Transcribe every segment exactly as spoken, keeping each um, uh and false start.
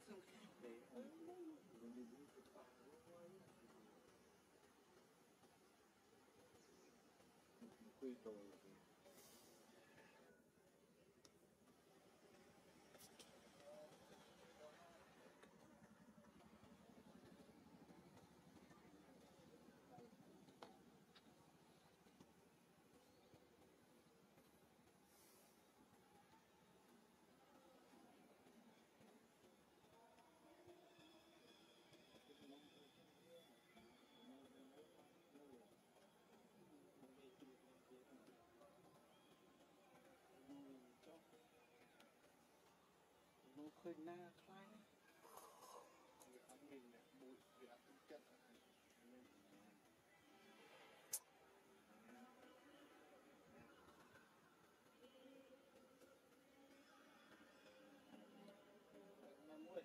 quy rồi nó khơi na khai việc ăn mình này bụi việc ăn chất năm mươi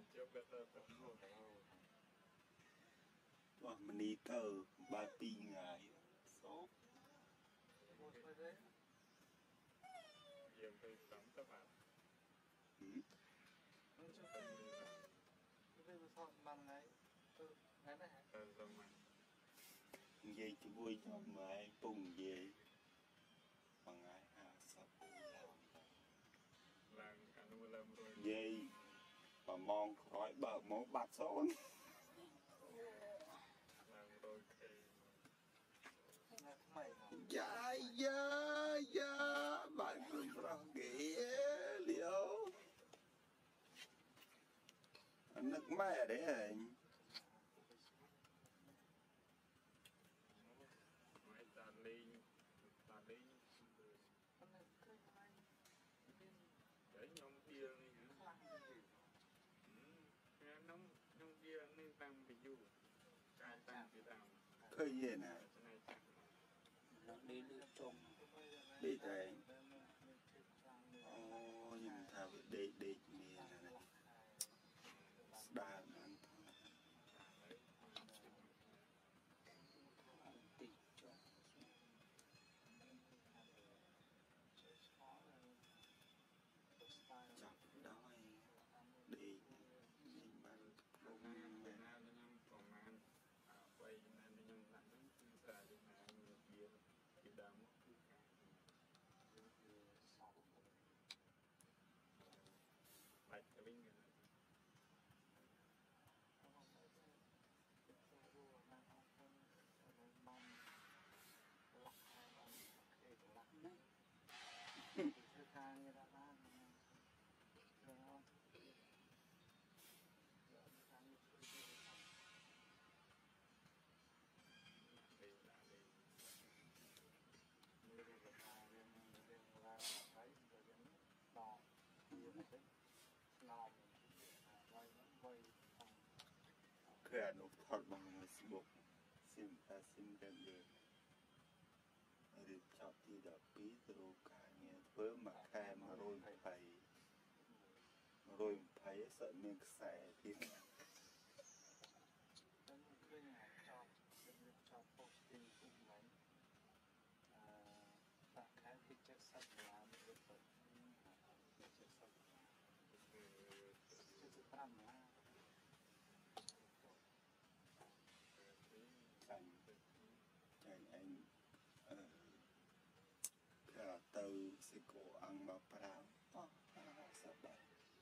Wah menikah bati ngai so hmm vậy chỉ vui cho mày bùng về bằng ai à sao vậy mà mong khỏi bờ mốt bát số dạ dạ dạ bạn cũng rằng ghê liệu nước mẹ đấy anh khơi gì nè đi đưa trông đi đây ô nhưng thao đi đi mì này đà ăn chọc đói đi đi bán bông mẹ khẽ nộp thật bằng Facebook sim ta sim đem về được chọn thì đợt bí rồi cả nghe với mà khai mà rồi phải rồi phải sợ miếng xài thì anh anh anh cả từ sự cổ ăn mà prao sợ bệnh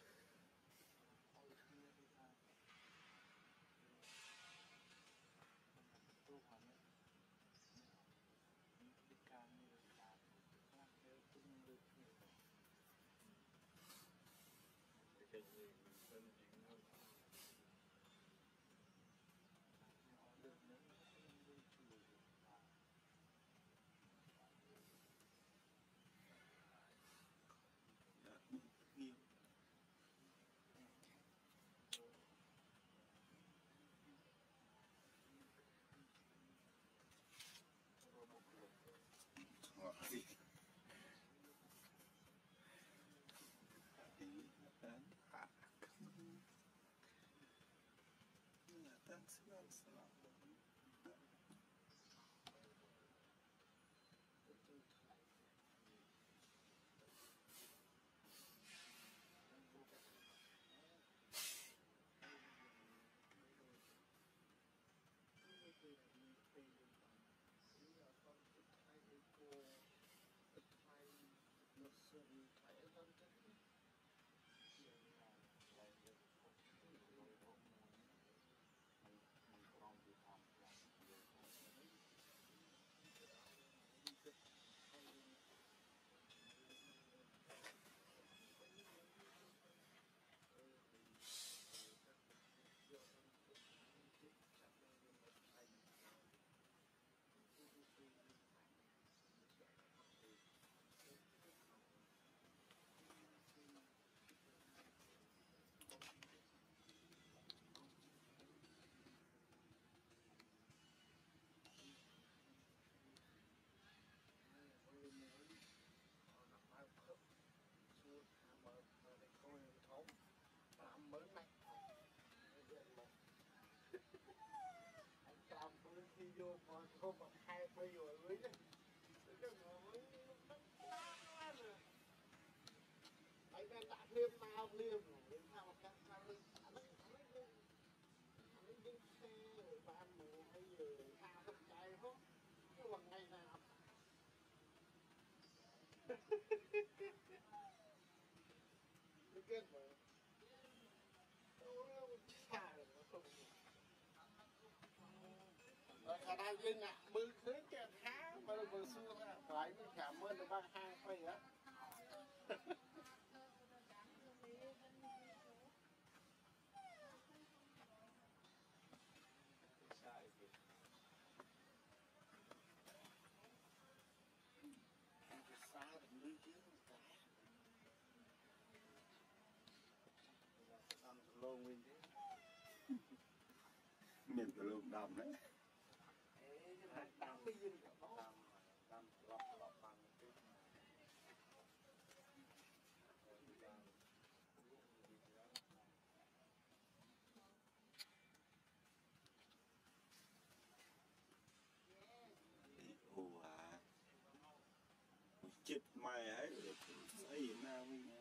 nhiều ngọt gì thì đến hạ nhà tan sữa sữa vô mà không mà hai mươi rồi với đấy cái mà mới tại nên đã liêm nào liêm liêm nào các sao liêm nó nó nó dính xe rồi ba mùa hay giờ tha thật chạy hết nhưng mà ngày nào cái kết mà xa rồi nó không ở khả năng dân ạ bư khứ cái khá mà bư xưa phải mới cảm ơn được bác hai quay á xa được lưu chứ cái ăn lô nguyên thế miền từ lúc đầm đấy đam bây giờ đam đam lọc lọc bằng cái ồ à chết mày ấy được xây nào mới nhá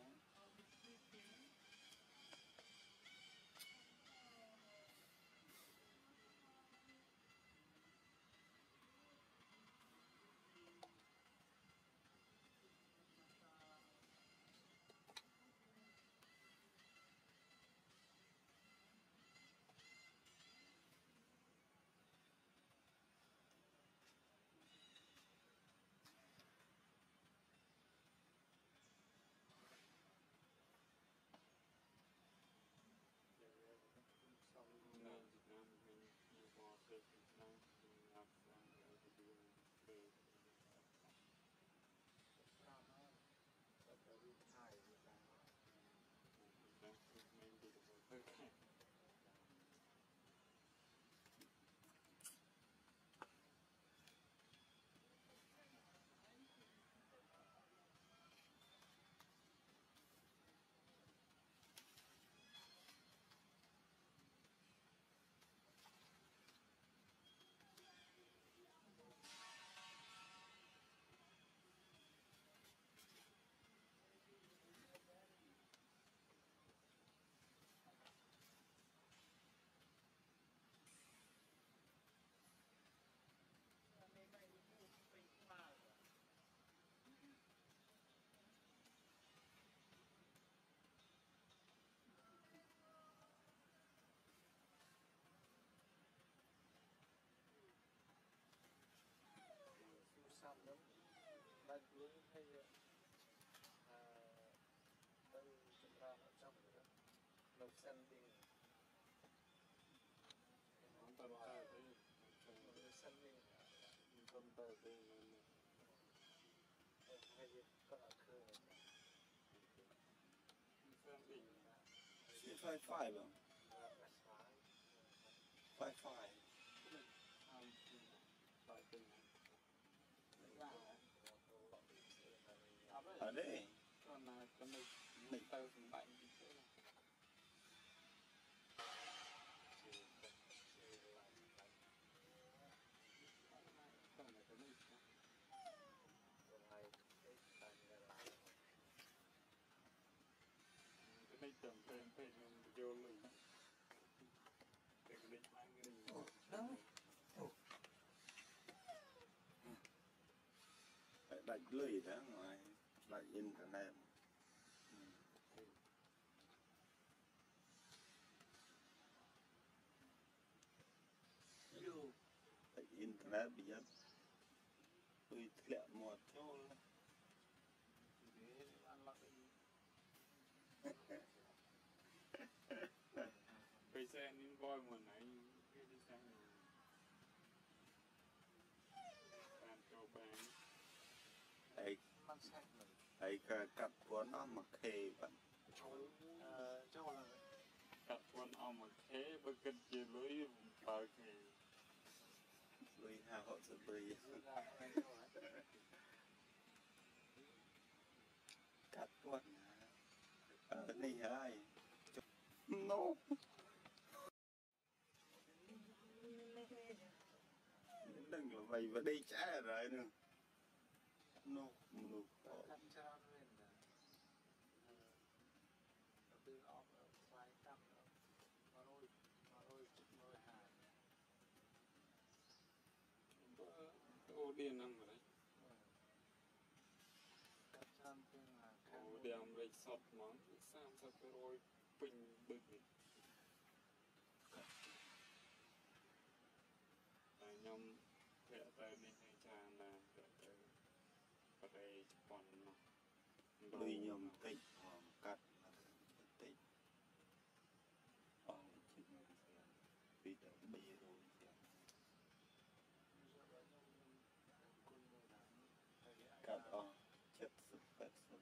xong lắm đánh lưới hay à đây chúng ta ở trong cái nấu xanh đi không tầm tờ đi nấu xanh đi tầm tờ đi hay gì có ở khơi xem đỉnh phai phai bằng phai phai tham tại tình ở đây còn là con này mình tờ thành bệnh còn là cái này cái này tưởng tên tên vô lùi để cái này mang cái này phải đặt lưỡi đó ngoài đặt internet vô đặt internet bây giờ tôi lẹ một chỗ bây giờ nên coi một này cái đi sang bàn cho bán ấy mang sang mình ấy cắt của nó mà khê bạn cháu cháu là cắt con ông mà thế với cái gì lưới bờ thì lưỡi hà họ sẽ bơi cắt con ở đây hai no đừng là mày vào đây trả rồi nữa no no cắt cho nên là từ ốc xoay cắt mà rồi mà rồi rồi hài ô điên năm rồi đấy cắt chân tương là ô điên rây sọt món sam sọt rồi bình bực tại nhom vẽ tay này hay cha là vẽ tay và đây còn đôi nhom tịnh hòm cắt tịnh hòm chừng vì đã bì rồi cắt hòm chất sức phép sức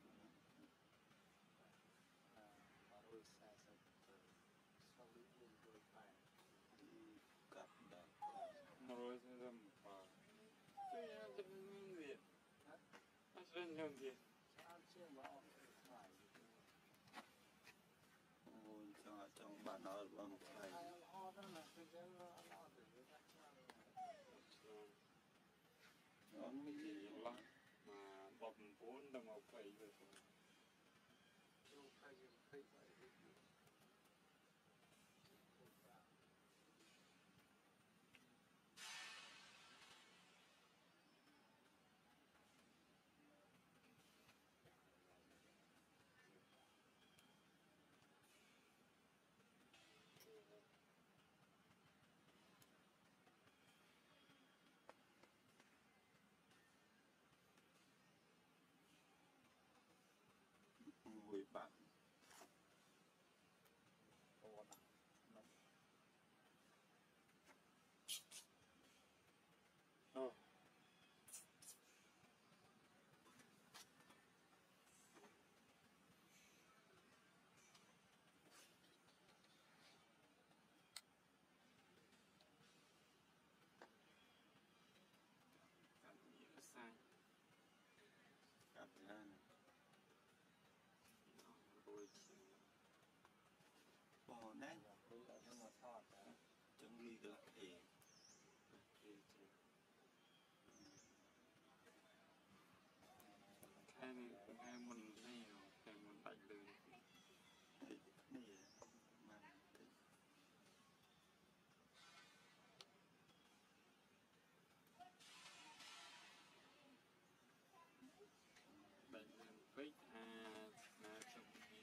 mà rồi sai sai sau lúc mình rồi phải cắt đập rồi sẽ làm và cái chân gì nó sẽ nhom gì sao chưa bảo phải ôi cho trong bạn nó bằng phải ai lo đó là cái cái lo lo để người ta nó mới gì lắm mà bọc vốn đang học phải rồi cho phải dùng phải vậy người bạn oh. Sai cắt ra rồi bò đấy nhưng mà thọt chẳng ghi cái lạc ế cái này cái mình này cái mình đánh lên thì này mà đánh lên fake à là trong cái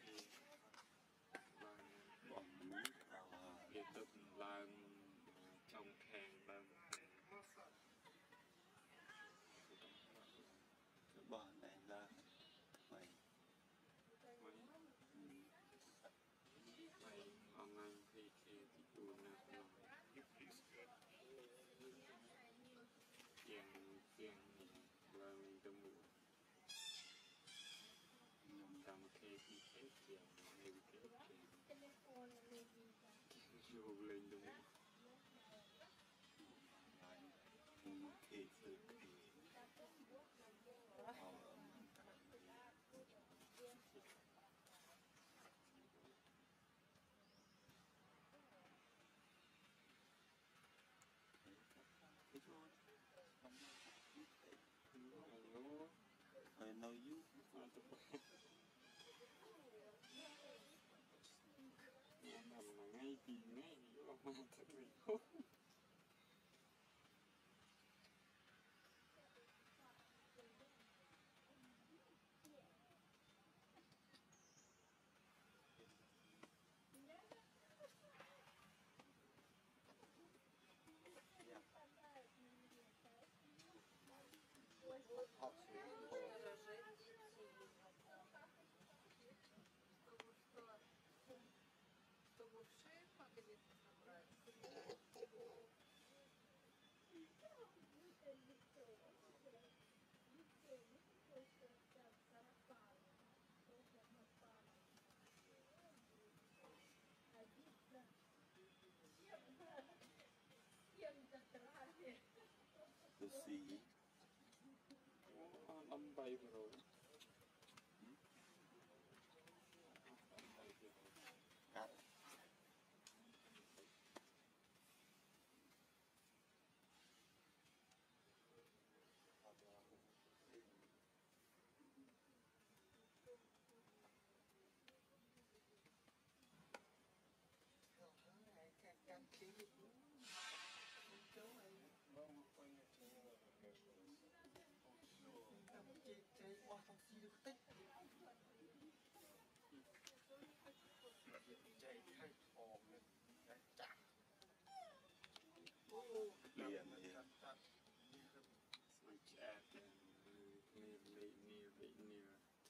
và bỏ mũi vào liên tục là trong khen là cái bò này là mày mấy mấy ông anh thì khi thì đùa nạt nó tiền tiền là mình tâm đủ tầm khi thì hết tiền mình hết tiền vô lên đúng khi từ khi họ cái chỗ alo I know you nằm là ngay thì ngay mà thật mình không học sĩ the sea âm bay vừa rồi cắt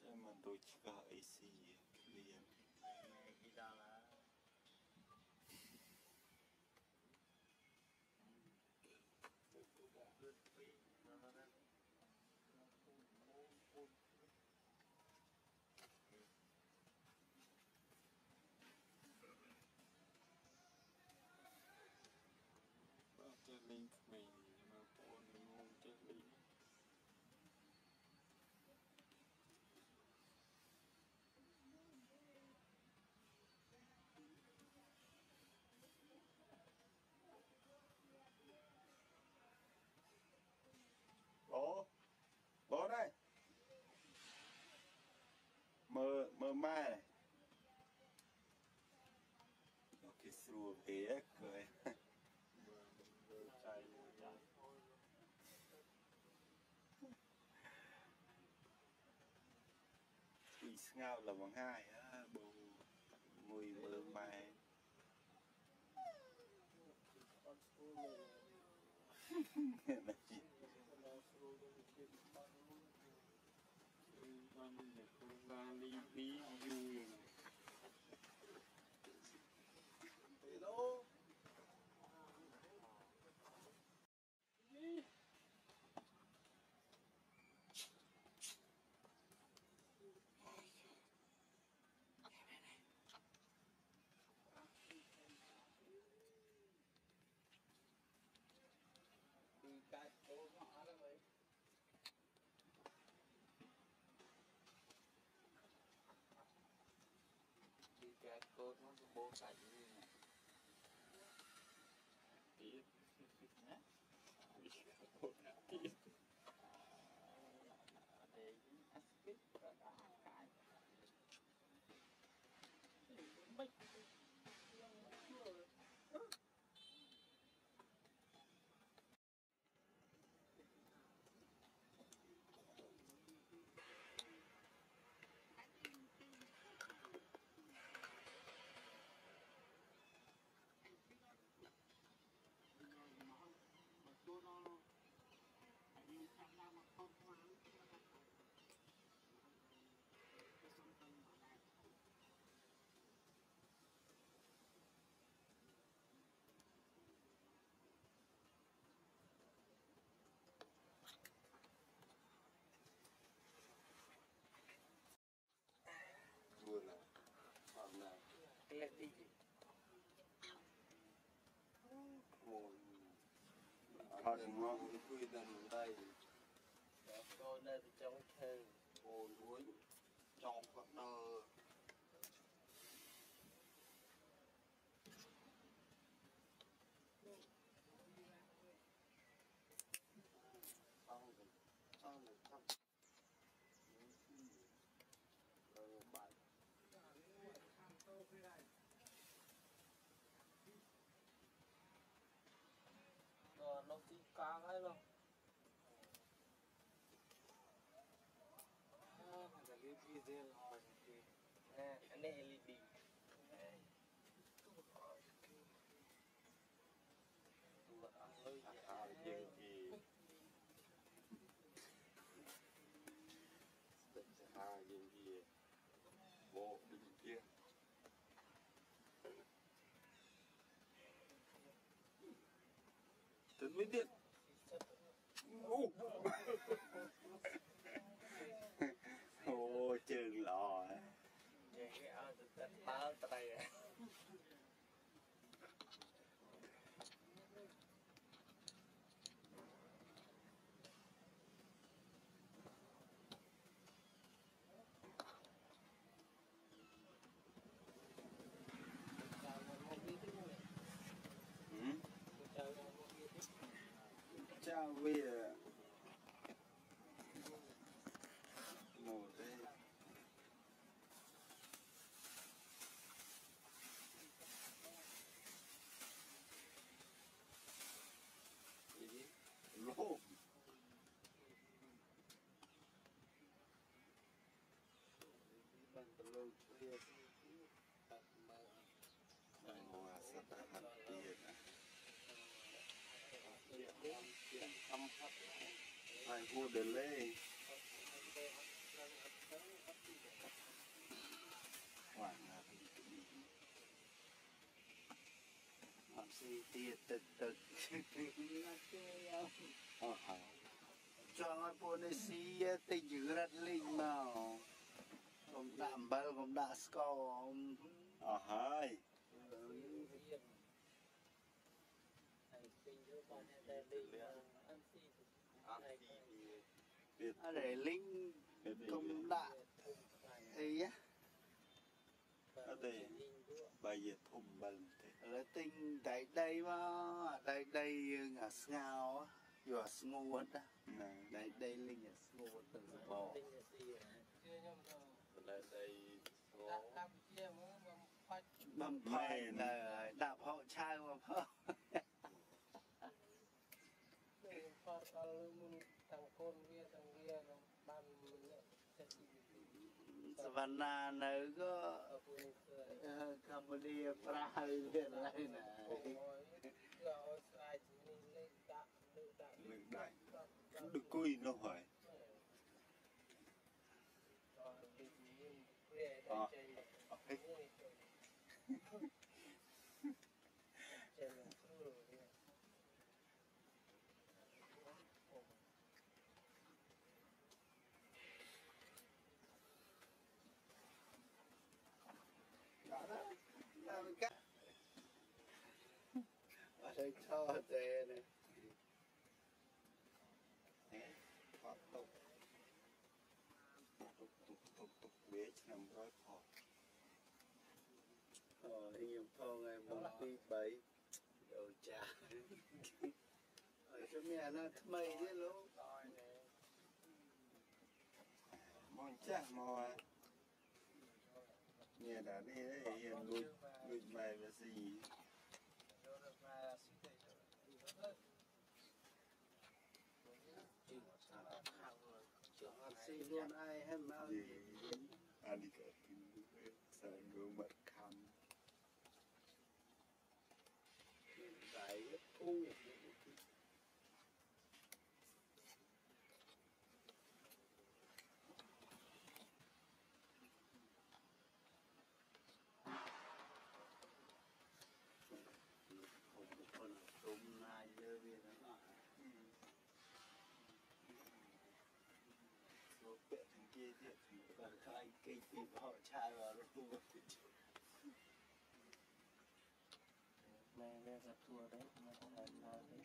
Xem mà tôi chỉ có a xê liền. Gì đó là chơi linh mình mà bọn mình chơi linh Bố, bố đây. Mơ, mơ mai này. Ok, xua về cười. chạy Quỷ ngao là bằng hai á, bố mùi mơ mai. Là gì? Libby Hello. Thì cái cô họ là vậy. Thì cái cô nó có bố cảnh như này. biết Hả? biết Để aspect và cả cái. Thì mấy Vừa là hôm nay cái lên đi ngồi thật ngon. quy định đây tôi lên trong thêm ngồi đuối trong vật đờ. xong rồi xong rồi xong rồi bài rồi nó chỉ cao ấy luôn Là cái gì riêng rồi thì nè anh này led tụi ăn hơi À, dân gì? Tình sẽ hai dân gì? Vô bình kia. Tính mới điện. Ô! Ô, trường lò. vậy cái ao tự tin báo tay à Ừ? Chào về một đây. Lô. mình tự lưu kia Hoa sắp hạt tiền à. âm thấp Phải vô đề lê. Hoàng là học sinh tiệt tật tật cho Indonesia tới giữ rất linh màu cũng đạm bờ cũng đã score ờ hơi ở đây linh cũng đã ấy á ở đây bây giờ thùng bần là tinh tại đây mà đây đây ngả ngào á vừa ngu á đây đây linh ngả ngu từ bò lại đây bầm phai là đạp họ trai mà phơ Savannah nơi có Cambodia Prague hiện lại nè được cùi nó hỏi ờ ở đây cho tê này thoát tục tục tục tục tục bế nằm rối phò ờ hình phò ngày mùng tí bảy đầu trà ở chỗ mẹ nó mày thế luôn mong chắc mò nhà đã đi đấy hiện lụt lụt mày và gì xì luôn ai hết mà anh đi cả sao gương mặt khăm đấy u cái cái cái họ trai vào nó tua này này gặp thua đấy mà không làm sao đấy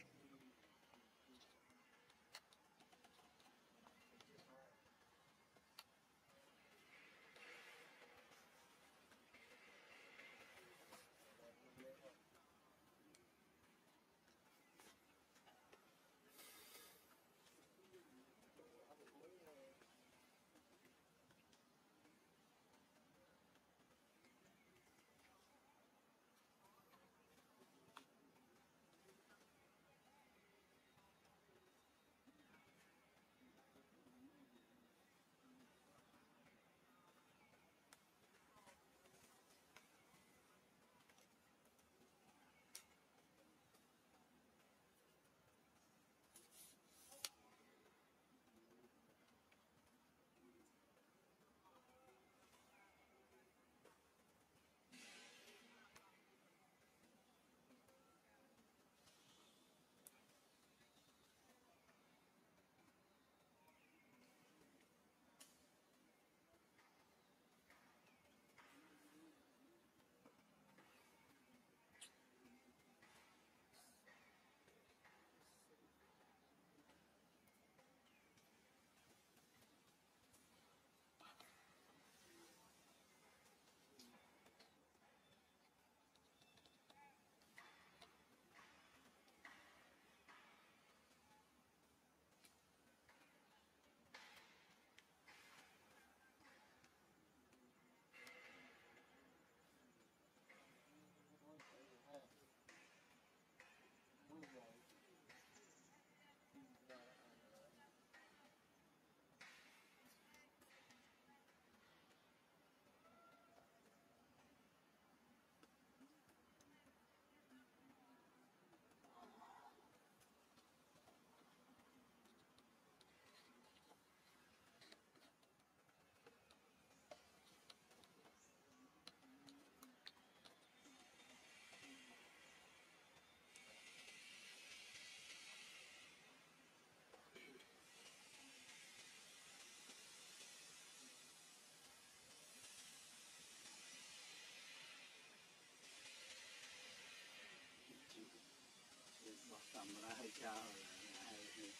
chào ai đi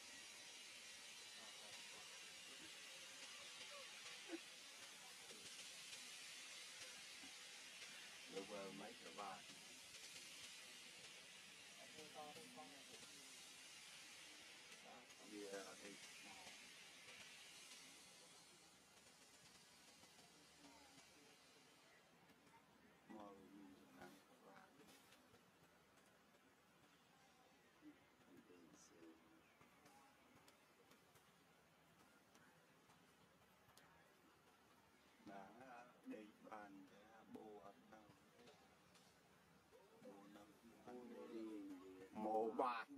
được vào mấy cái bài bia thì màu nắng vàng đã để bàn cái bộ ẩm nào bộ năm mổ bạc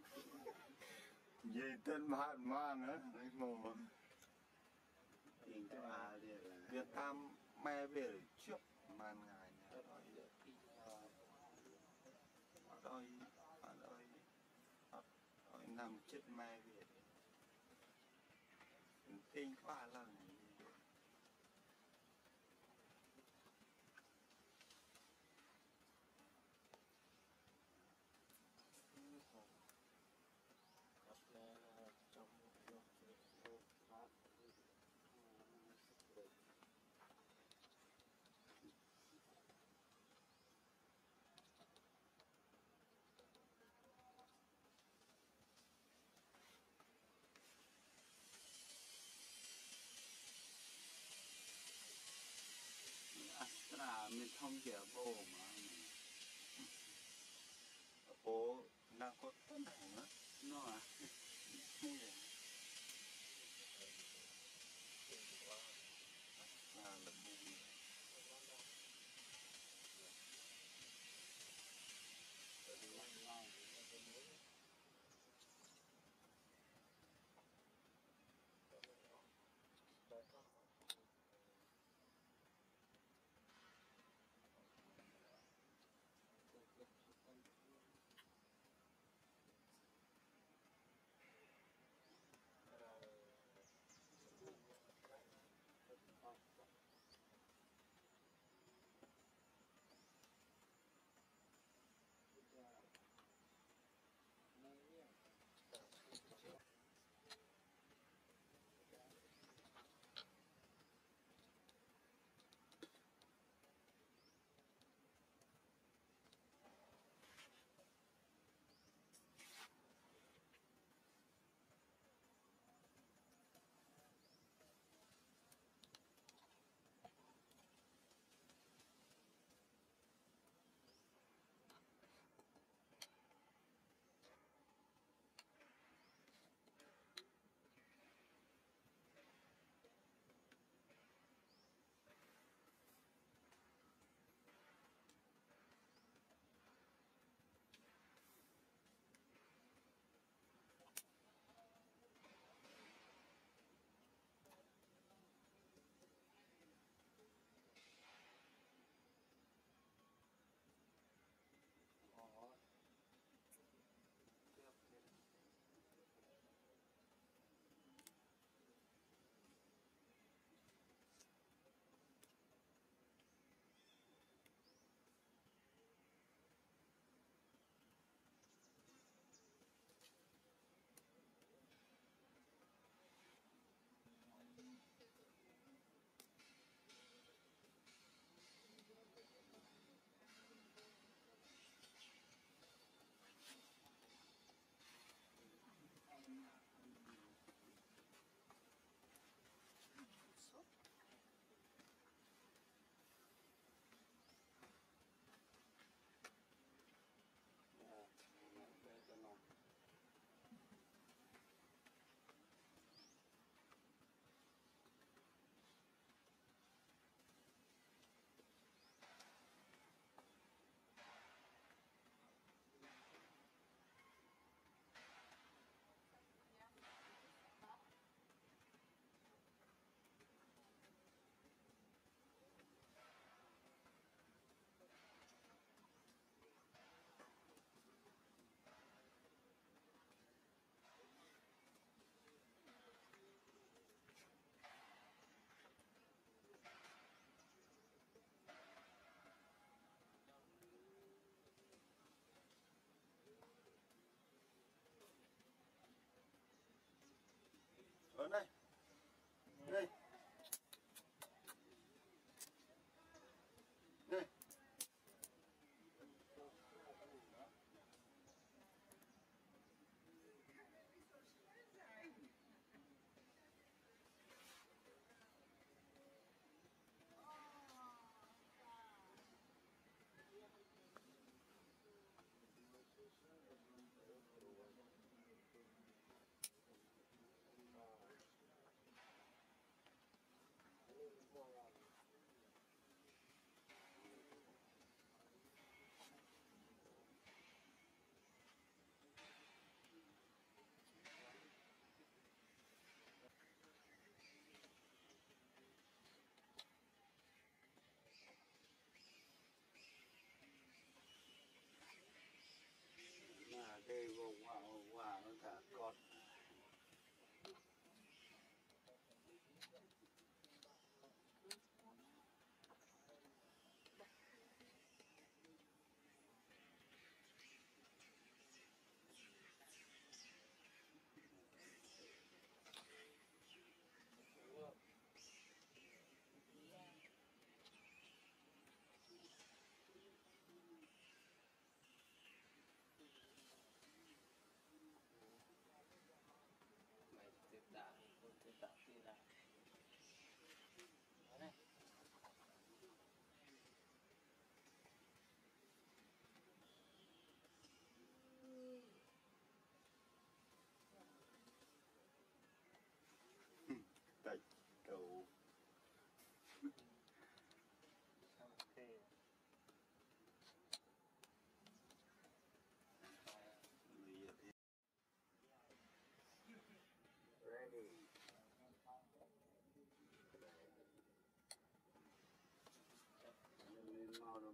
gì tên bạn mang á mổ tiền cho bà đi là Việt Nam mẹ về trước màn ngày nhà rồi ở đây ở đây ở nằm chết mẹ về kinh quá lần Astra mình không chở bố mà bố đang có tấn hẳn á nó à là là bố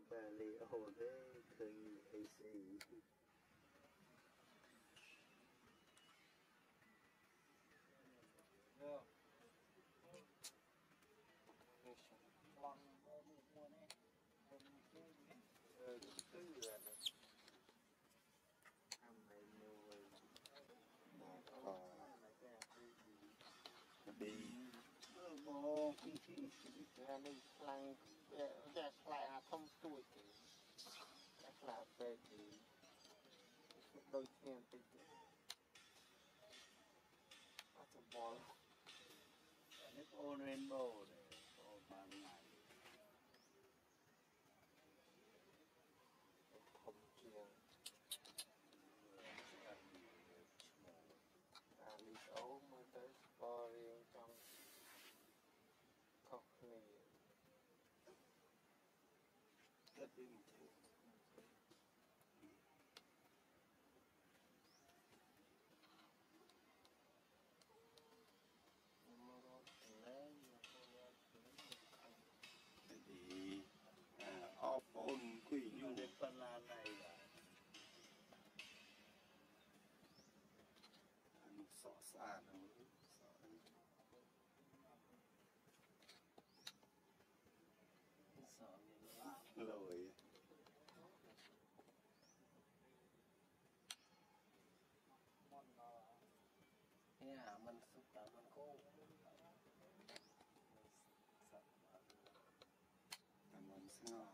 bà lì ô thế khơi ấy xì đi bố ra đi lăng ra lại à không tuổi chắc là về thì đôi tiền thì nó sẽ bỏ nước ô rainbow này ô ban ngày không tiền à lý ấu mới tới bỏ riêng trong khóc này rất bình thường thì off on quỷ như đến phần là này sọ xa nó rồi nhà mình sụp đổ mình cô cảm ơn sao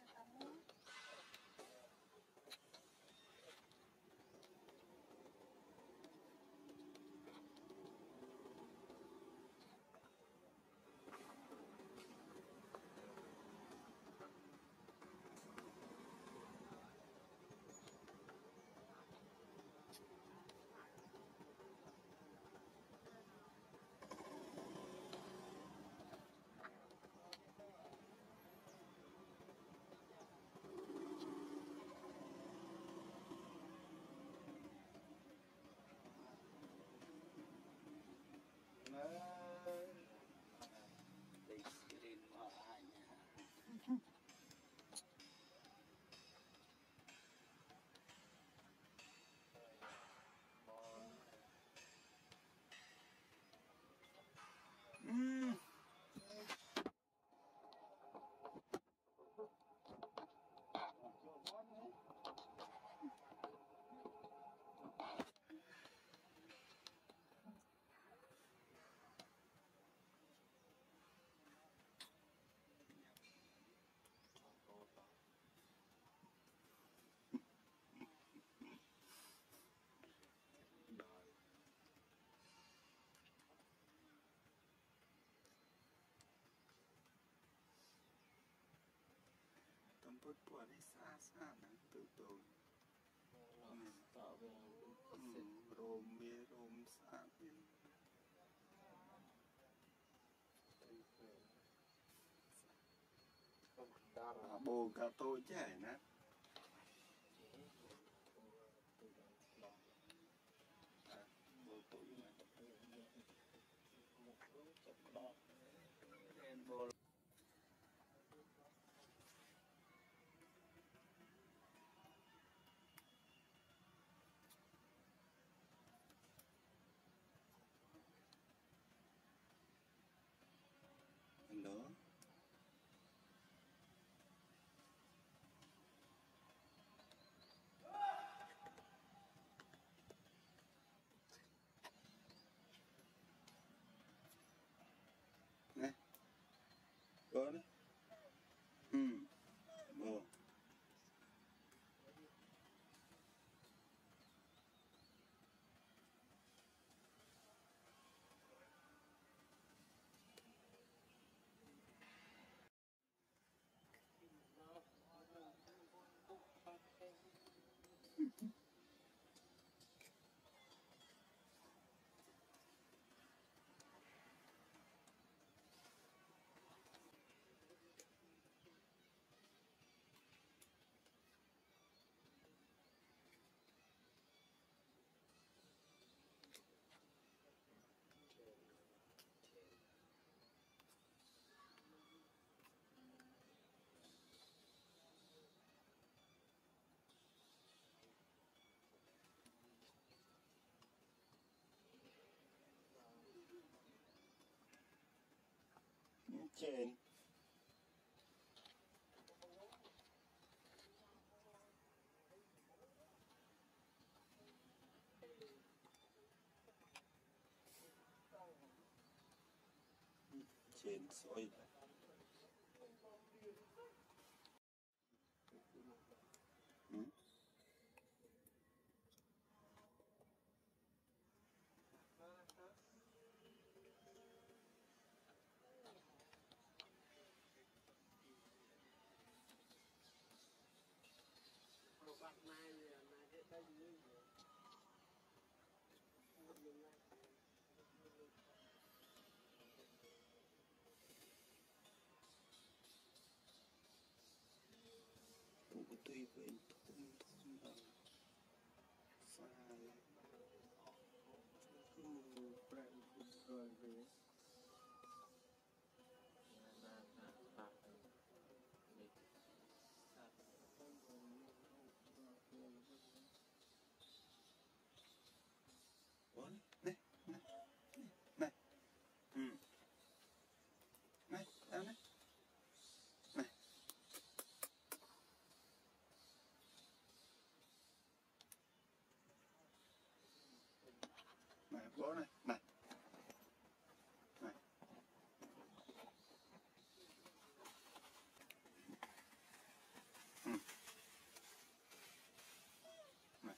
tâm bút bùa đi xa xa nắng từ từ tạo về rôm bia rôm xa bia bồ cả tôi chảy nè bồ tôi bồ nữa trên trên soi ừ? Bạn này là cái đây như cũng có tùy với từng pha Libby Pregnancy rồi về là là là lịch sạch không còn nhiều không và thường bốn này này này ừ này em này này này bố này này này ừ này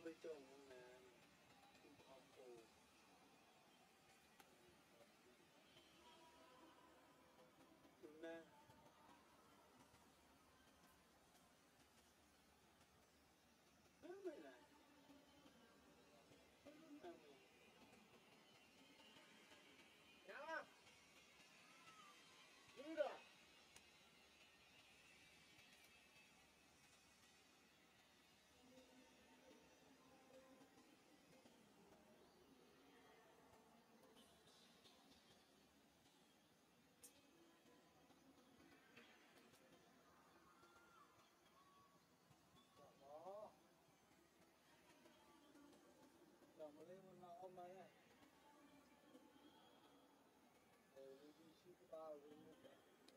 mới trông là họ cổ nè thế mới lại Nhá. Đi rồi. Đó. Rồi mà lên một lọ ông này này. Rồi đi đi ship cái bao đi một cái.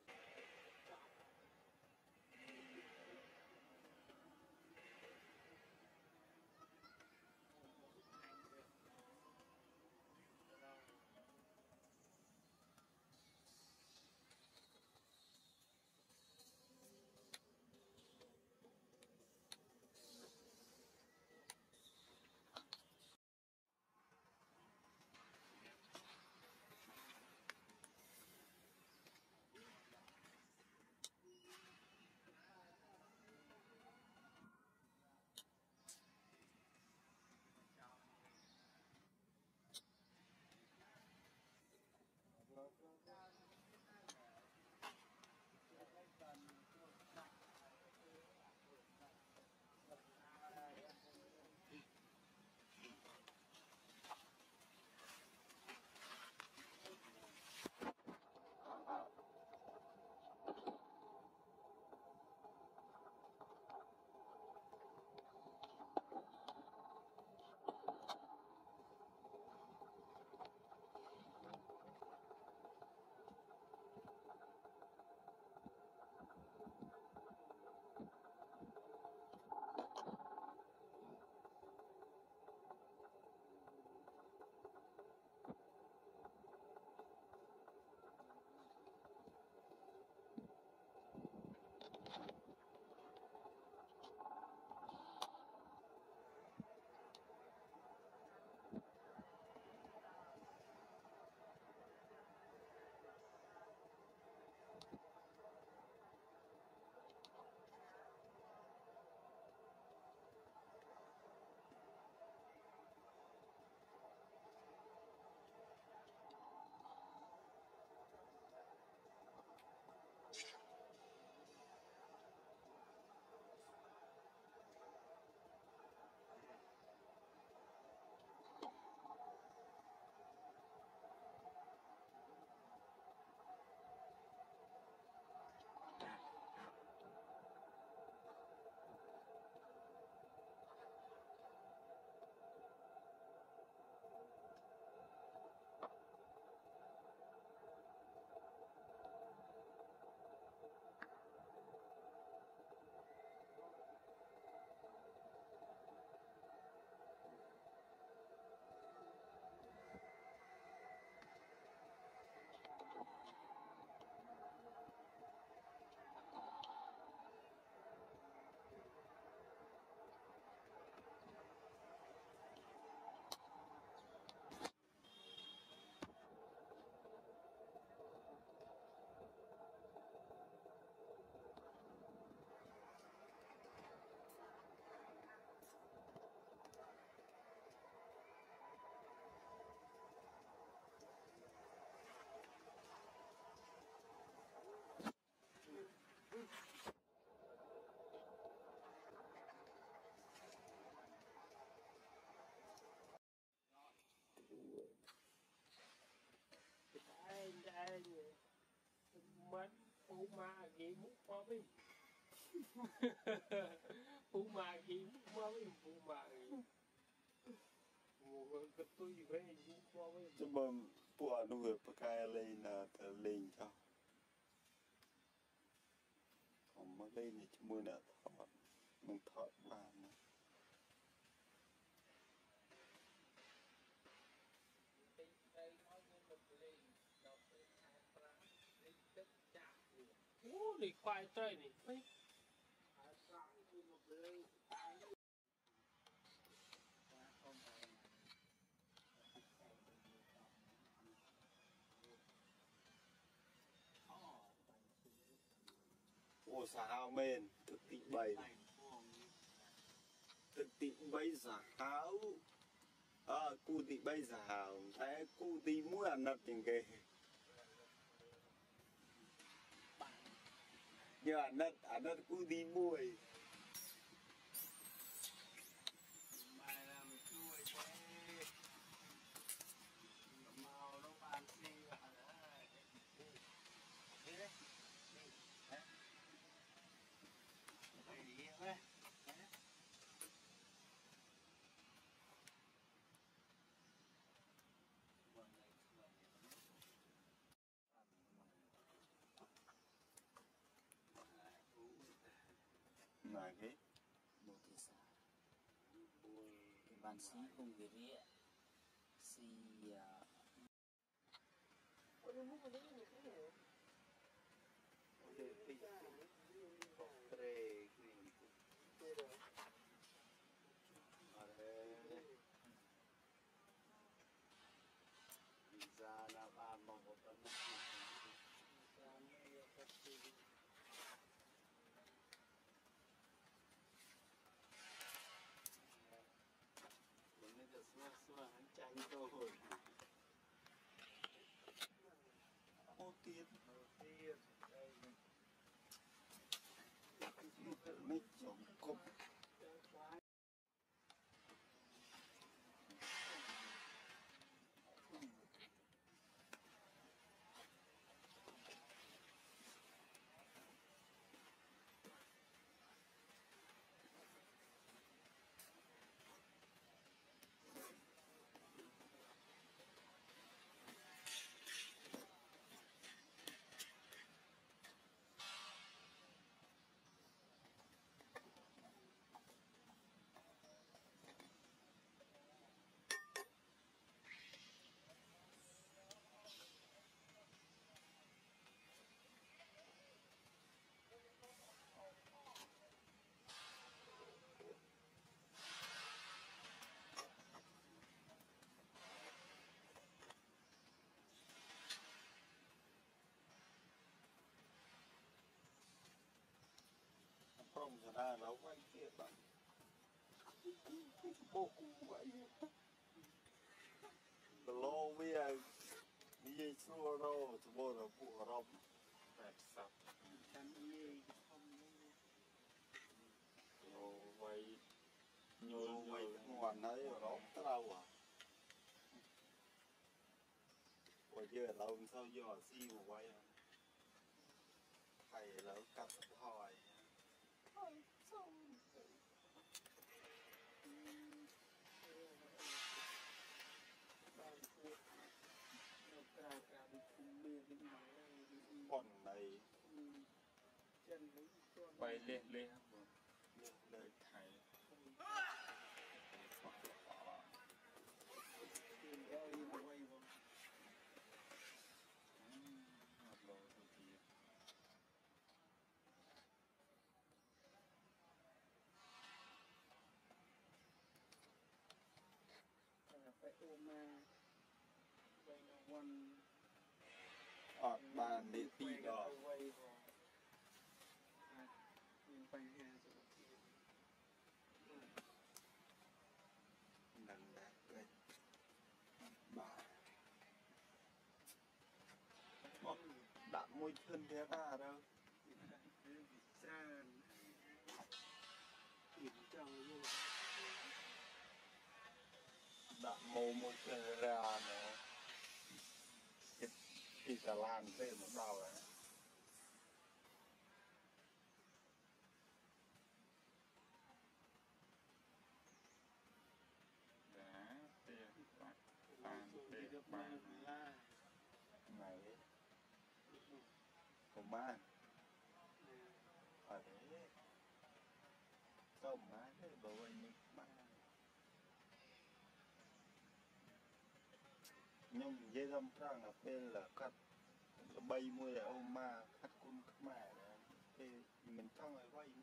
Mất phú ma gì muốn có biết phú ma gì muốn có biết phú ma gì một cái tôi về muốn có biết chứ mà bữa nó vừa bạc cái lên là ta lên cho còn mà lên thì chúng mình là thọt mình thọt vào mà ô đi khoai tây này ô sao men thực tị bay thực tị bay sao ờ cu tị bay sao thế cu tị mũi ăn nát những cái nhưng ăn nát ăn nát cu tị mũi bài làm chui thế màu nó bàn xì vào đấy đi đấy đi đi đấy là cái một thị xã cái bàn xí cùng cái rĩa xí ra là bàn một một tấn mìnhจะสว่างสว่างใจโต ô tiết đầu tiên đây mấy chồng cục không cho ra nấu quay kia bạn bố vậy lo bây giờ xua đâu thì bố là phụ rộng đẹp sắp chăn gì không nhiều vậy nhiều vậy ngoan ấy rồi đó tao à bây giờ lâu sao giờ siêu vậy thầy là cắt hỏi con này bay lê lê đời thầy phải ôm mà bay nó quanh ở bàn để tì đó quay vào mình bay hè rồi nâng đá lên bà đã môi chân thế ta đâu xa kiểm tra luôn đã mô môi chân ra nữa thì sẽ làm thêm một đầu này đã tiền bạc bàn tiền bàn là này công an ở đấy công an đấy bảo vệ những bạn nhưng dây dâm trang là bên là cắt bay môi là ông ma cắt con mẹ thì mình trong ấy bay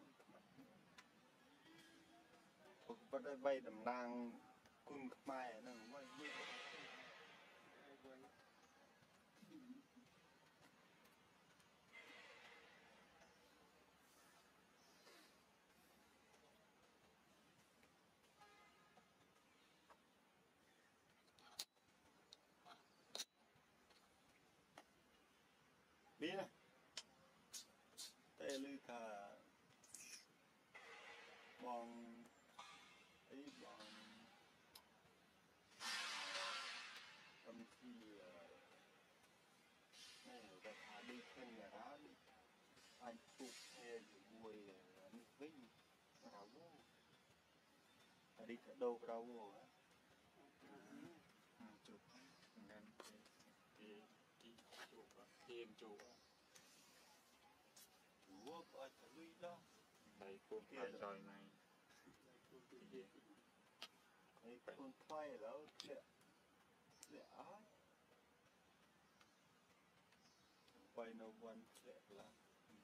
môi bắt đây bay đầm lang con mẹ nó bay môi đi cả đâu đâu rồi chụp nên cái cái cái chụp á tiền chụp á Ủa có ai trả lui đó đây cuốn phải trời này thì Đấy con thoai đó lẹ lẹ ái quay nó quanh lẹ lắm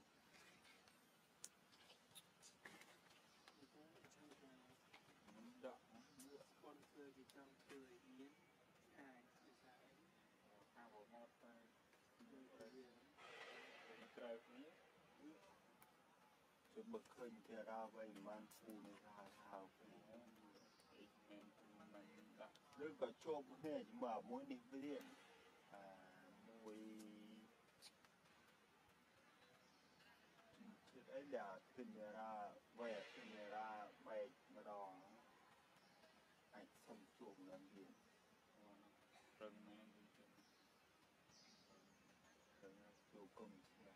đậm con cười thì trong cười miến ai thì sao hai bộ một tay cười liền trời nhé cho bậc khơi thì ra vậy man phu này ra thao nên mình đã đứa có chôm nghe nhưng mà mỗi niệm với điện à mỗi chuyện ấy làขึ้นra vềขึ้นra bay mà đò anh xong chuồng làm gì rừng này rồi chuồng cùng xe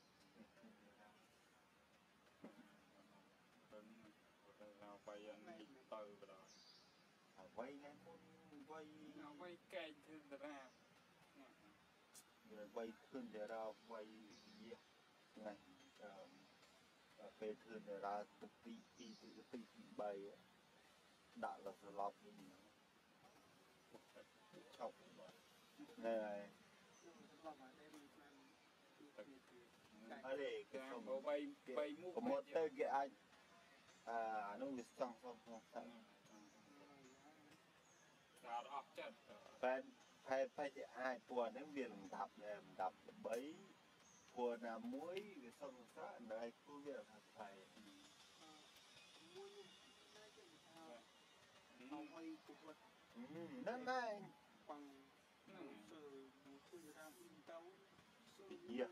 rừng rồi nào bay anh đi từ rồi à vay ngay muốn vay nào bay cây thêm ra rồi vayขึ้นra vay gì này về thường là tự ti ti tự ti bay đã là sự lọc gì chọc này ở đây cái có phòng bay bay mua có một cái cái anh à nó bị xong xong xong xong nào đó chết phải phải phải thì ai của nó viên đập em đập bấy của là muối cái xong sát này cứ việc phải เอาไว้กุบนั่นไง bằng sờ một khui ra in tấu Dạ.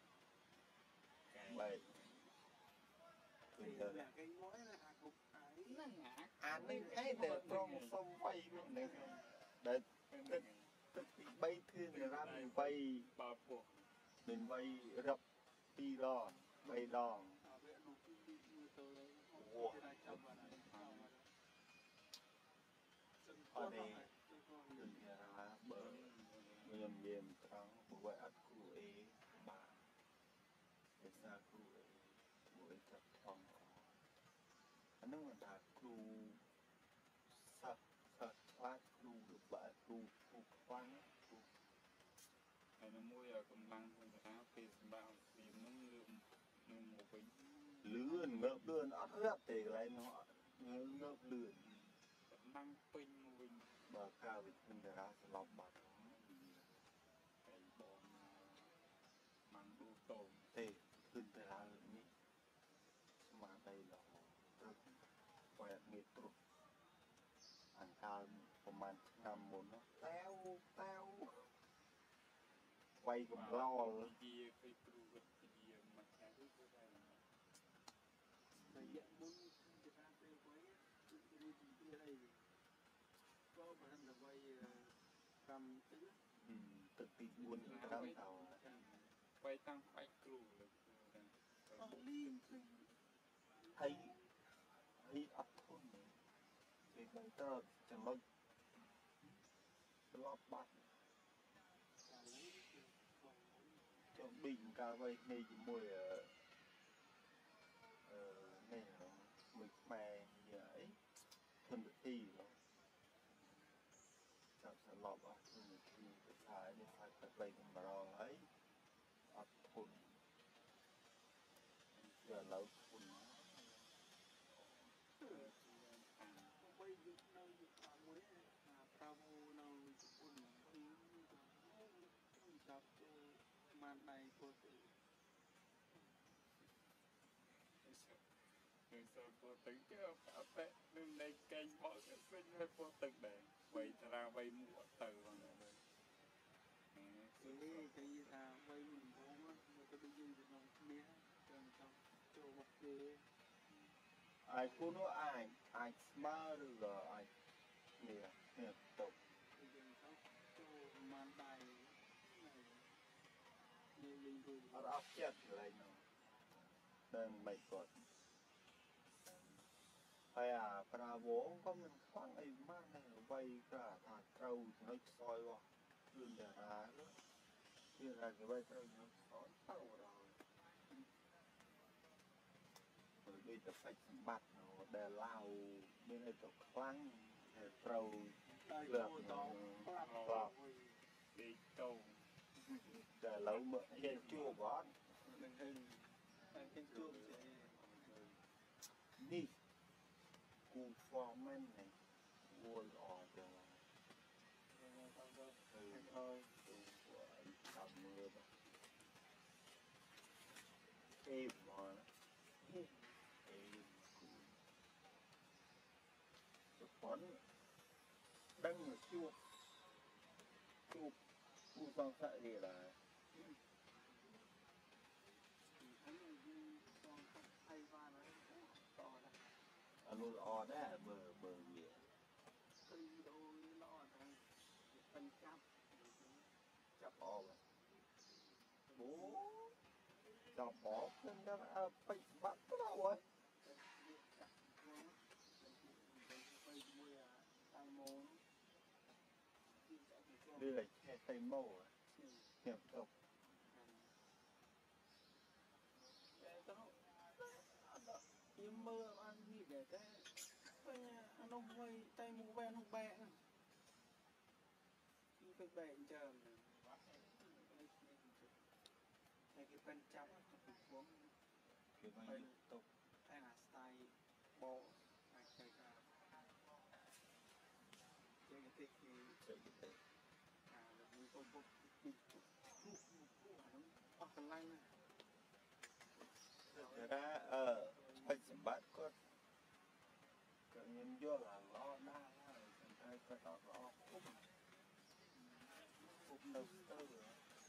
Vậy thì là cái mỗi là cục ấy à nên cái để trong sông bay luôn này để tức tức bay thiên ra mình bay bà buộc mình bay rập đi đò bay đò ở đây đừng ra bờ mềm mềm trắng bộ vậy ăn củ ấy bà để ra củ ấy bộ ấy thật thòng anh nói là củ sạch sạch phát củ được bà củ củ khoan củ hay nó mua ở cầm lăng không có áo thì bao thì nó lượm lượm một bánh lươn ngợp lươn ắt gấp thì lại nó ngợp lươn cầm lăng pin một bình bà cao thì không thể ra sẽ lọc bà cái bom măng đu tôm thìขึ้นไปร้านนี้มาได้หรอแหวนเมตรอ่านการประมาณนำมุนแต้วแต้วไวกับเราเลย dia cái kru cái dia mà cái thứ cái này là hiện muốn người ta tiêu quấy đi đi đi đây có bản thân là quay cầm tính ตึกตีบุญตั้งเตา quay tăng quay kru là liên ให้ให้อัดทุนthì bây giờ chẳng lo lo bắt cho bình ca vay này chỉ mùi ở này nó mùi mè gì ấy thân được thi nó chẳng sẽ lọp á thân được thi phải phải để phải phải vay mà lo ấy áp thun giờ lâu thun quay dựng nơi dựng ở mới là bravo nào chụp ổn thì chụp màn này có thể người sao có tính chứ phải vẽ nên đây cây mọi cái sinh hay có từng để vậy ra vay mua từ vào này cái cái là quay mình không á mà cái bây giờ thì nó mía cần trong cho một cái ai cũng nói ai ai smart rồi ai nè nè tục bây giờ nó cho màn bài này như bình thường ở áp chết lại nó nên mày còn hay à Bravo có mình khoáng ấy mà này vay cả thà trâu nó soi vào lưng để ra nữa kia là cái vay trâu nó soi trâu rồi rồi bây giờ phải bắt nó để lao bên này tổ khoáng để trâu lượt nó vào đi trâu để lâu mỡ hiện chua bón đừng hình cái chuông đi cu foreman này buồn ở giờ ừ thôi của anh tầm mưa mà êm mà êm bón đăng là chua chua cu xong sợi thì là anh luôn o đấy bờ bờ biển chập o vậy bố chập bó nên nó đã bị bắt đâu rồi đây là che tay màu à hiểm không nhưng mơ ăn gì để thế anh ông quay tay mũ ben không bẹ khi phải bẹ chờ này cái bên trong nó bị cuốn cái này tục hay là style bộ hay chơi cả chơi cái tịch thì chơi cái tay à là mình không có ở phần lanh này thật ra ờ phải xem bắt có cái nhân vô là lo đa rồi hay có đó lo cũng cũng đầu tư rồi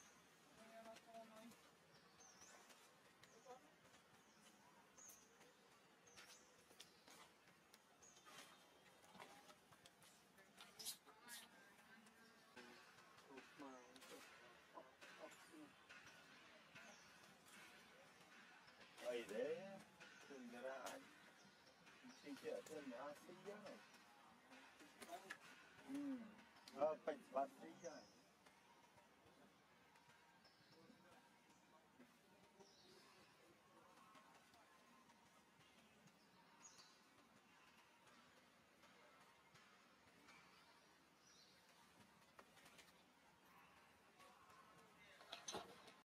vậy đấy đừng ra anh xin chợ thêm là xin giá này ừ ờ phải bắt đi rồi